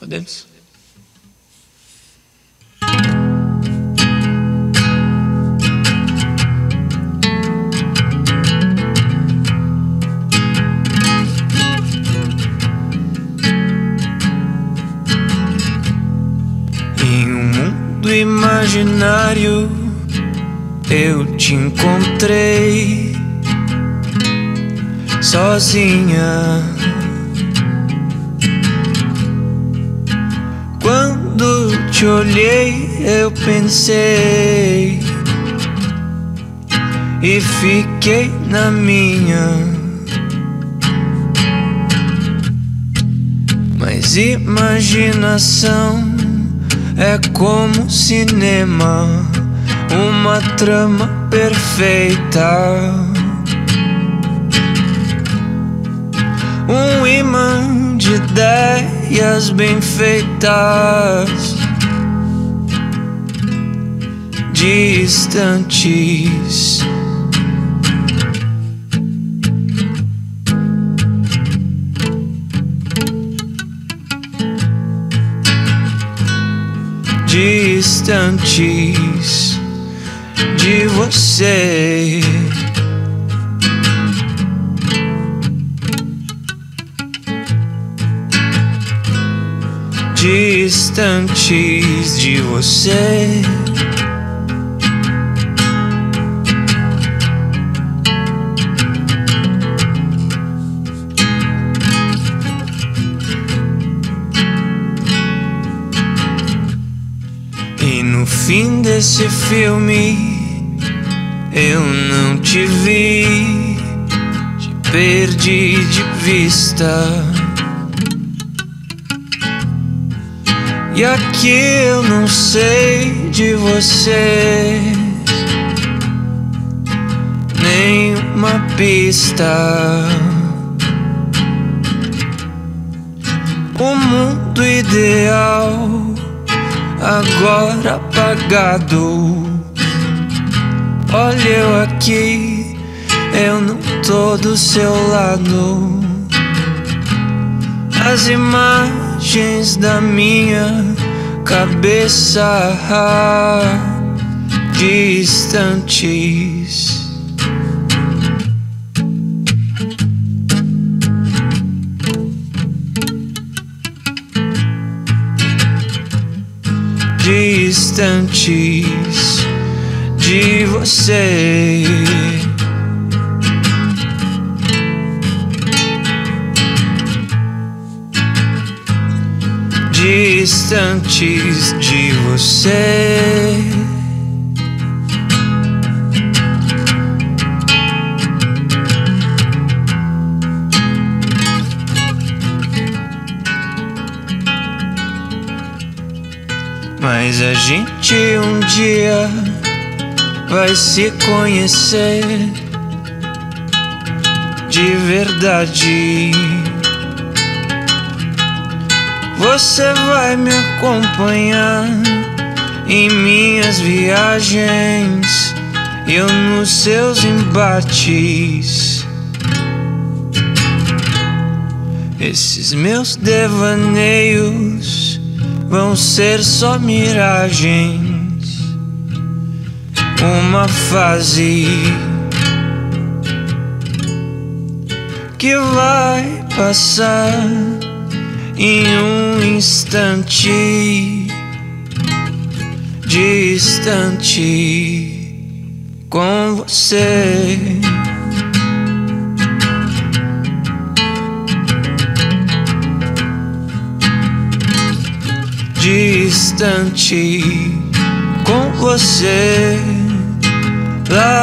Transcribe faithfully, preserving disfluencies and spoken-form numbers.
Podemos? Em um mundo imaginário eu te encontrei sozinha. Quando te olhei eu pensei e fiquei na minha. Mas imaginação é como cinema, uma trama perfeita, um imã de ideias bem feitas, distantes. Distantes de você. Distantes de você. E no fim desse filme eu não te vi, te perdi de vista. E aqui eu não sei de você nenhuma pista. O mundo ideal agora apagado. Olha eu aqui, eu não tô do seu lado. As imagens da minha cabeça distantes. Distantes de você. Distantes de você. Mas a gente um dia vai se conhecer de verdade. Você vai me acompanhar em minhas viagens, eu nos seus embates. Esses meus devaneios vão ser só miragens, uma fase que vai passar em um instante, distante com você. Distante com você. Lá